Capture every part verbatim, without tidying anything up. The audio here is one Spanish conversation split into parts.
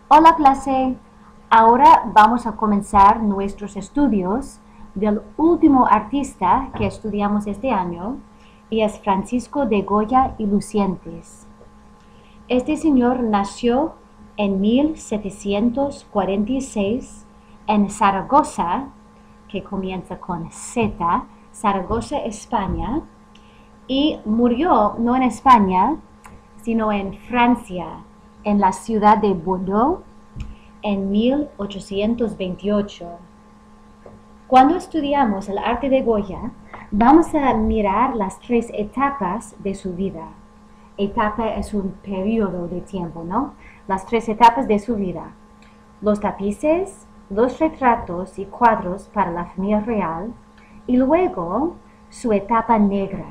Hola clase, ahora vamos a comenzar nuestros estudios del último artista que estudiamos este año y es Francisco de Goya y Lucientes. Este señor nació en mil setecientos cuarenta y seis en Zaragoza, que comienza con Z, Zaragoza, España, y murió no en España, sino en Francia, en la ciudad de Bordeaux, en mil ochocientos veintiocho. Cuando estudiamos el arte de Goya, vamos a mirar las tres etapas de su vida. Etapa es un periodo de tiempo, ¿no? Las tres etapas de su vida. Los tapices, los retratos y cuadros para la familia real, y luego su etapa negra.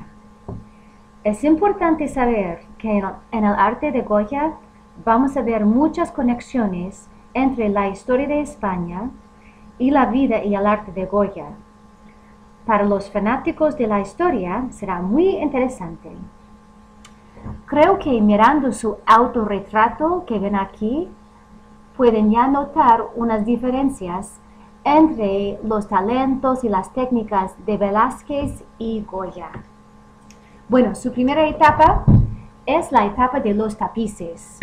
Es importante saber que en el arte de Goya vamos a ver muchas conexiones entre la historia de España y la vida y el arte de Goya. Para los fanáticos de la historia será muy interesante. Creo que mirando su autorretrato que ven aquí, pueden ya notar unas diferencias entre los talentos y las técnicas de Velázquez y Goya. Bueno, su primera etapa es la etapa de los tapices.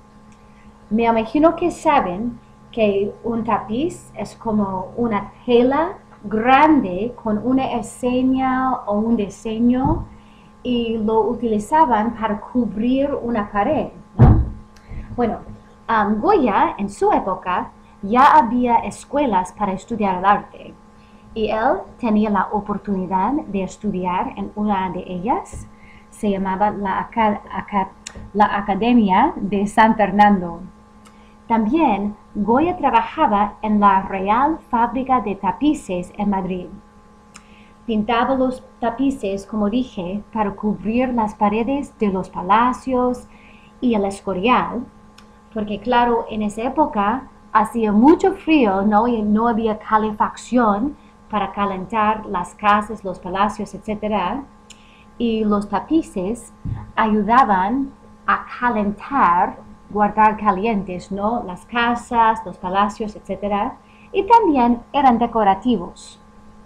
Me imagino que saben que un tapiz es como una tela grande con una escena o un diseño y lo utilizaban para cubrir una pared, ¿no? Bueno, um, Goya en su época ya había escuelas para estudiar el arte y él tenía la oportunidad de estudiar en una de ellas. Se llamaba la, Aca Aca la Academia de San Fernando. También Goya trabajaba en la Real Fábrica de Tapices en Madrid. Pintaba los tapices, como dije, para cubrir las paredes de los palacios y el Escorial, porque claro, en esa época hacía mucho frío, ¿no? Y no había calefacción para calentar las casas, los palacios, etcétera. Y los tapices ayudaban a calentar, guardar calientes, ¿no? Las casas, los palacios, etcétera. Y también eran decorativos.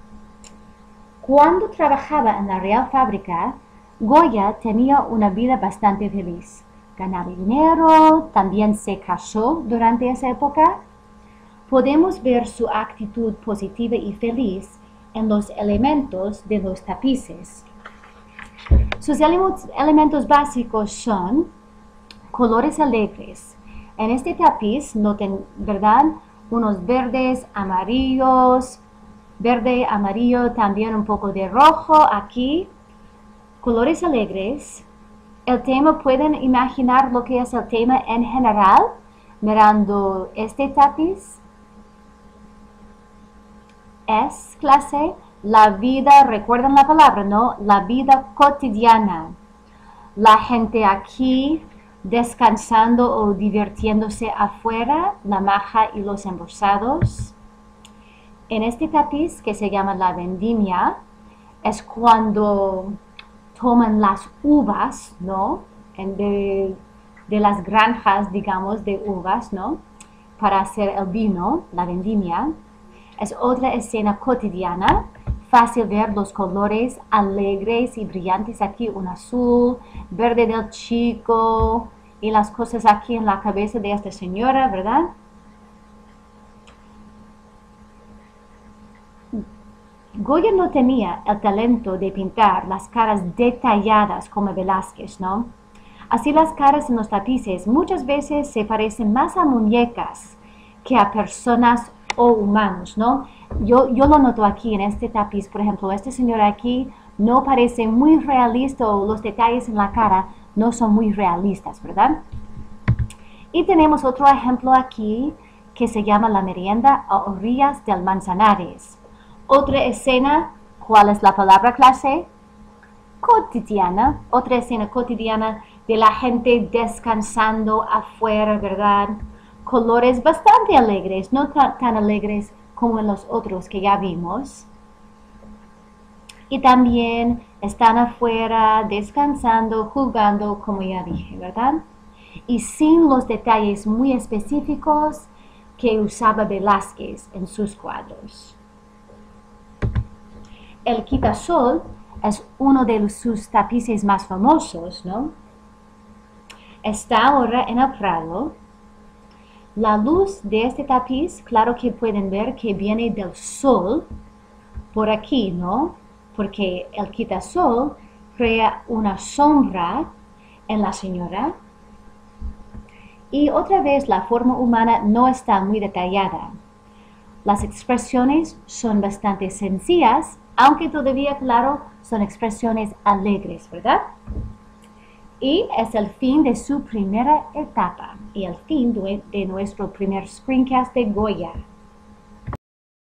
Cuando trabajaba en la Real Fábrica, Goya tenía una vida bastante feliz. Ganaba dinero, también se casó durante esa época. Podemos ver su actitud positiva y feliz en los elementos de los tapices. Sus elementos básicos son colores alegres. En este tapiz noten, ¿verdad? Unos verdes, amarillos, verde, amarillo, también un poco de rojo aquí. Colores alegres. El tema, ¿pueden imaginar lo que es el tema en general? Mirando este tapiz. Es, clase, la vida, recuerden la palabra, ¿no? La vida cotidiana. La gente aquí descansando o divirtiéndose afuera, la maja y los embosados. En este tapiz que se llama la vendimia, es cuando toman las uvas, ¿no? De, de las granjas, digamos, de uvas, ¿no? Para hacer el vino, la vendimia. Es otra escena cotidiana, fácil ver los colores alegres y brillantes aquí, un azul, verde del chico y las cosas aquí en la cabeza de esta señora, ¿verdad? Goya no tenía el talento de pintar las caras detalladas como Velázquez, ¿no? Así las caras en los tapices muchas veces se parecen más a muñecas que a personas o humanos, ¿no? Yo, yo lo noto aquí en este tapiz, por ejemplo, este señor aquí no parece muy realista o los detalles en la cara no son muy realistas, ¿verdad? Y tenemos otro ejemplo aquí que se llama la merienda a orillas del Manzanares. Otra escena, ¿cuál es la palabra, clase? Cotidiana. Otra escena cotidiana de la gente descansando afuera, ¿verdad? Colores bastante alegres, no tan, tan alegres como en los otros que ya vimos. Y también están afuera descansando, jugando, como ya dije, ¿verdad? y sin los detalles muy específicos que usaba Velázquez en sus cuadros. El quitasol es uno de sus tapices más famosos, ¿no? Está ahora en el Prado. La luz de este tapiz, claro que pueden ver que viene del sol, por aquí, ¿no? Porque el quitasol crea una sombra en la señora. Y otra vez la forma humana no está muy detallada. Las expresiones son bastante sencillas, aunque todavía, claro, son expresiones alegres, ¿verdad? Y es el fin de su primera etapa y el fin de, de nuestro primer screencast de Goya.